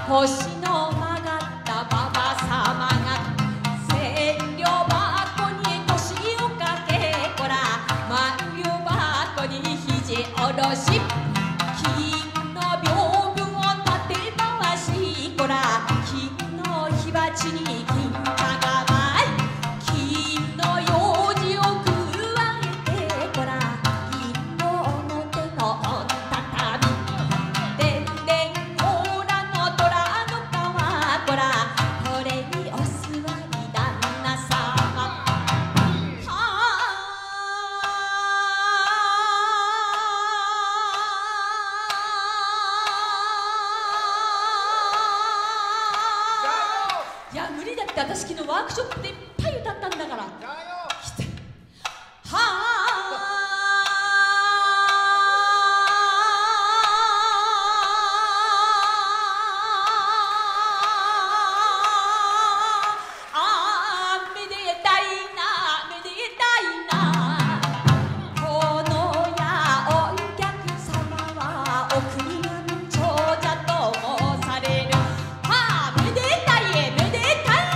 星の曲がった馬場様が千両箱に腰をかけこら万両箱に肘下ろし金の屏風を立て回しこら金の火鉢に金貨が舞い金の用事を加えてこら銀の表の畳でんでんほらの虎の皮こらこれにお座り旦那様いや無理だって私昨日ワークショップでいっぱい歌ったんだから来てめでたいなめでたいなこのやお客様はお国の長者と申されるめでたいめでたい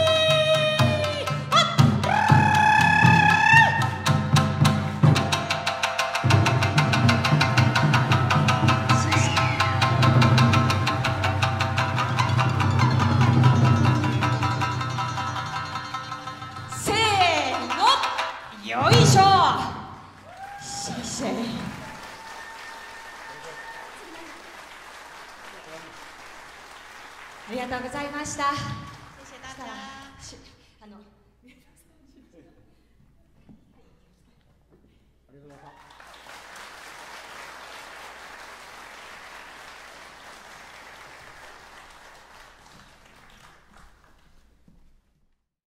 せーのよいしょシェイシェイありがとうございました。したらありがとうございました。